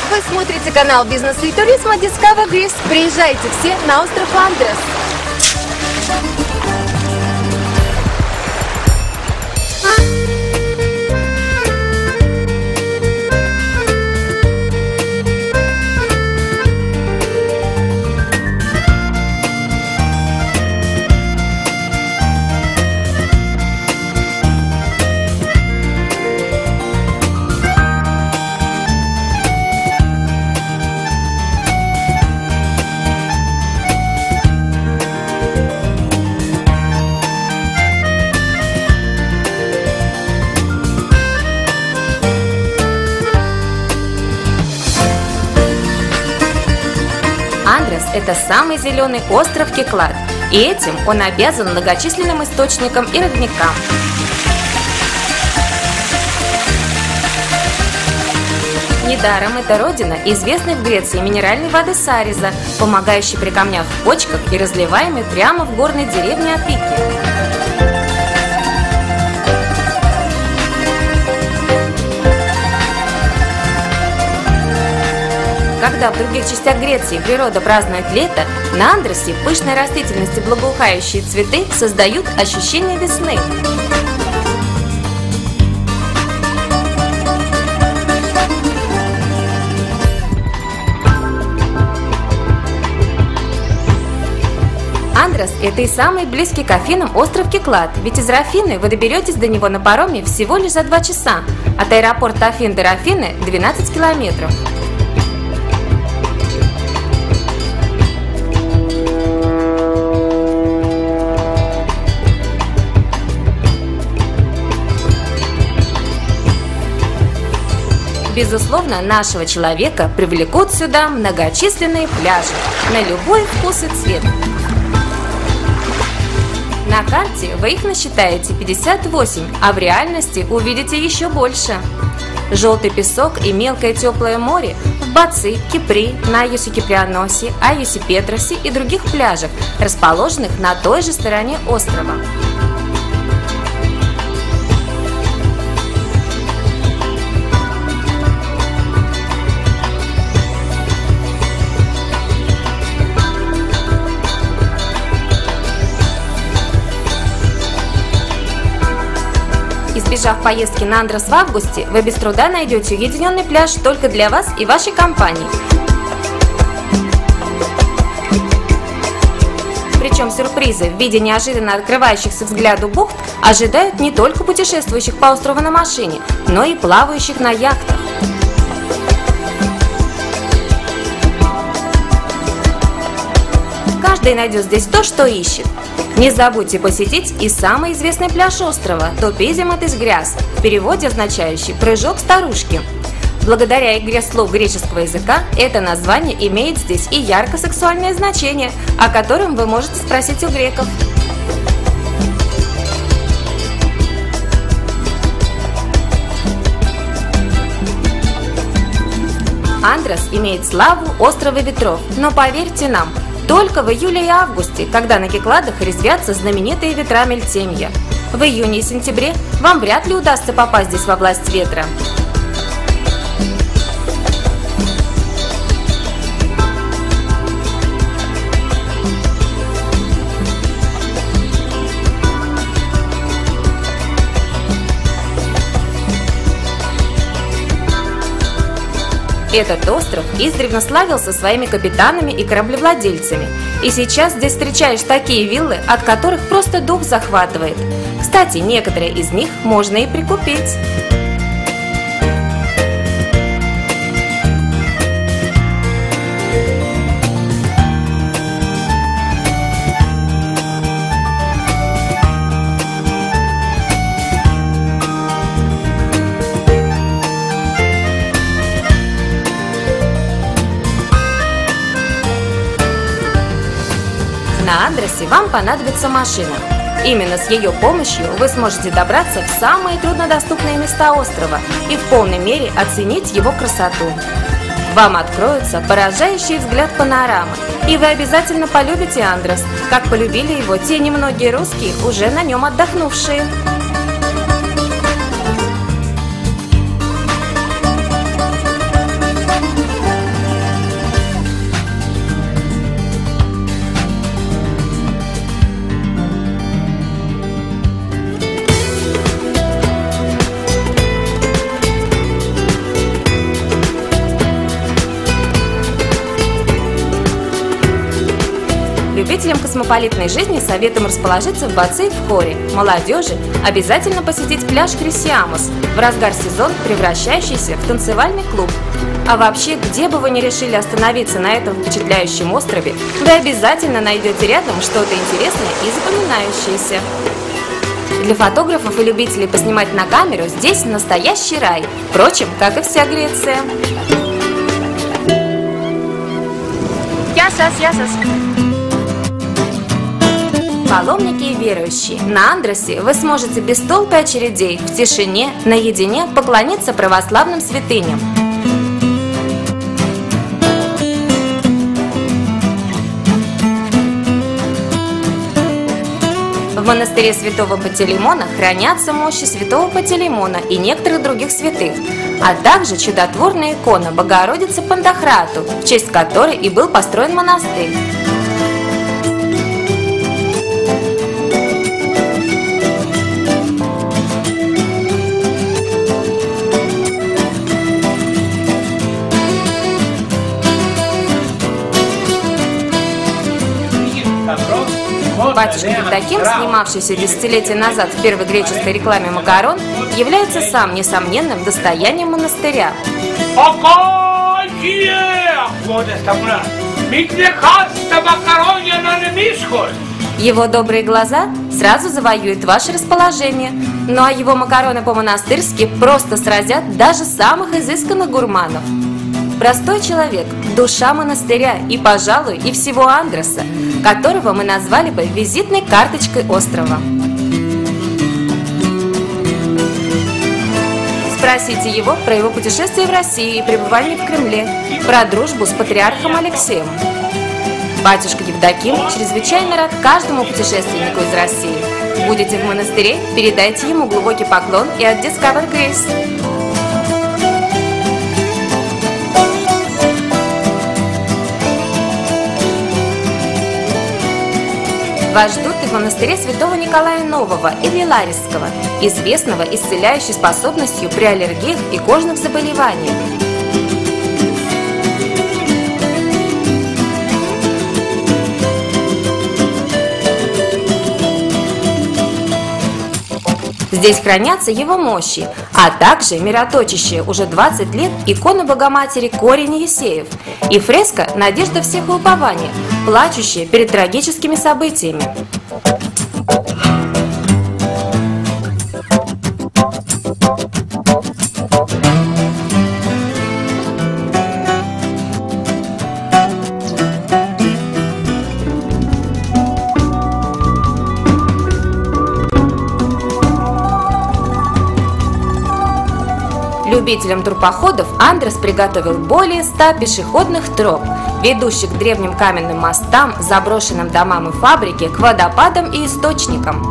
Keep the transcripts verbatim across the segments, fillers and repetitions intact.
Вы смотрите канал бизнеса и туризма Discover Greece. Приезжайте все на остров Андрес. Андрес – это самый зеленый остров Киклад, и этим он обязан многочисленным источникам и родникам. Недаром это родина известной в Греции минеральной воды Сариза, помогающей при камнях в почках и разливаемой прямо в горной деревне Апики. Когда в других частях Греции природа празднует лето, на Андресе пышной растительности благоухающие цветы создают ощущение весны. Андрес – это и самый близкий к Афинам остров Киклад, ведь из Рафины вы доберетесь до него на пароме всего лишь за два часа, от аэропорта Афин до Рафины – двенадцать километров. Безусловно, нашего человека привлекут сюда многочисленные пляжи на любой вкус и цвет. На карте вы их насчитаете пятьдесят восемь, а в реальности увидите еще больше. Желтый песок и мелкое теплое море в Баци, Кипри, на Айосе Киприаносе, Айосе Петросе и других пляжах, расположенных на той же стороне острова. Избежав поездки на Андрес в августе, вы без труда найдете уединенный пляж только для вас и вашей компании. Причем сюрпризы в виде неожиданно открывающихся взгляду бухт ожидают не только путешествующих по острову на машине, но и плавающих на яхтах. Каждый найдет здесь то, что ищет. Не забудьте посетить и самый известный пляж острова – Топизиматис-Гряз, в переводе означающий «прыжок старушки». Благодаря игре слов греческого языка это название имеет здесь и ярко-сексуальное значение, о котором вы можете спросить у греков. Андрес имеет славу острова ветров, но поверьте нам, только в июле и августе, когда на Кикладах резвятся знаменитые ветра Мельтемья. В июне и сентябре вам вряд ли удастся попасть здесь во власть ветра. Этот остров издревле славился своими капитанами и кораблевладельцами, и сейчас здесь встречаешь такие виллы, от которых просто дух захватывает. Кстати, некоторые из них можно и прикупить. На Андресе вам понадобится машина. Именно с ее помощью вы сможете добраться в самые труднодоступные места острова и в полной мере оценить его красоту. Вам откроется поражающий взгляд панорамы, и вы обязательно полюбите Андрес, как полюбили его те немногие русские, уже на нем отдохнувшие. любителям космополитной жизни советуем расположиться в Баци в Хоре. Молодежи обязательно посетить пляж Хрисиамус, в разгар сезона превращающийся в танцевальный клуб. А вообще, где бы вы ни решили остановиться на этом впечатляющем острове, вы обязательно найдете рядом что-то интересное и запоминающееся. Для фотографов и любителей поснимать на камеру здесь настоящий рай, впрочем, как и вся Греция. Ясас, ясас. Паломники и верующие, на Андросе вы сможете без толпы очередей, в тишине, наедине поклониться православным святыням. В монастыре святого Пантелеймона хранятся мощи святого Пантелеймона и некоторых других святых, а также чудотворная икона Богородицы Пантохрату, в честь которой и был построен монастырь. Батюшка Евдоким, снимавшийся десятилетия назад в первой греческой рекламе макарон, является сам несомненным достоянием монастыря. Его добрые глаза сразу завоюют ваше расположение, ну а его макароны по-монастырски просто сразят даже самых изысканных гурманов. Простой человек, душа монастыря и, пожалуй, и всего Андроса, которого мы назвали бы визитной карточкой острова. Спросите его про его путешествие в Россию и пребывание в Кремле, про дружбу с патриархом Алексеем. Батюшка Евдоким чрезвычайно рад каждому путешественнику из России. Будете в монастыре, передайте ему глубокий поклон и от Discover Greece. Вас ждут и в монастыре святого Николая Нового или Ларисского, известного исцеляющей способностью при аллергиях и кожных заболеваниях. Здесь хранятся его мощи, а также мироточащая уже двадцать лет икона Богоматери Корень Есеев и фреска «Надежда всех и упование», плачущая перед трагическими событиями. Любителям турпоходов Андрос приготовил более ста пешеходных троп, ведущих к древним каменным мостам, заброшенным домам и фабрике, к водопадам и источникам.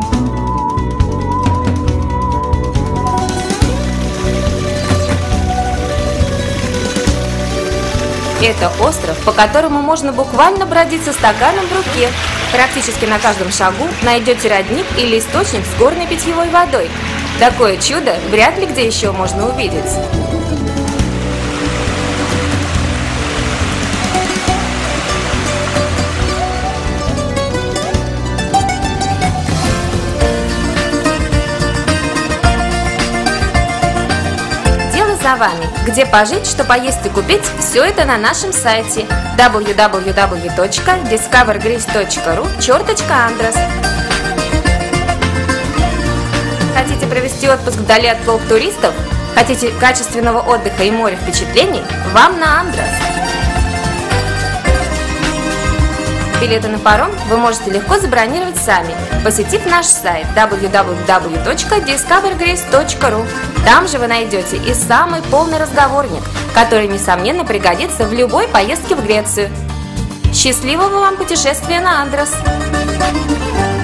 Это остров, по которому можно буквально бродить со стаканом в руке. Практически на каждом шагу найдете родник или источник с горной питьевой водой. Такое чудо вряд ли где еще можно увидеть. Дело за вами. Где пожить, что поесть и купить, все это на нашем сайте дабл ю дабл ю дабл ю точка дискавер грис точка ру черточка Андрос. Хотите провести отпуск вдали от толп туристов? Хотите качественного отдыха и моря впечатлений? Вам на Андрос! Билеты на паром вы можете легко забронировать сами, посетив наш сайт дабл ю дабл ю дабл ю точка дискавер грис точка ру. Там же вы найдете и самый полный разговорник, который, несомненно, пригодится в любой поездке в Грецию. Счастливого вам путешествия на Андрос!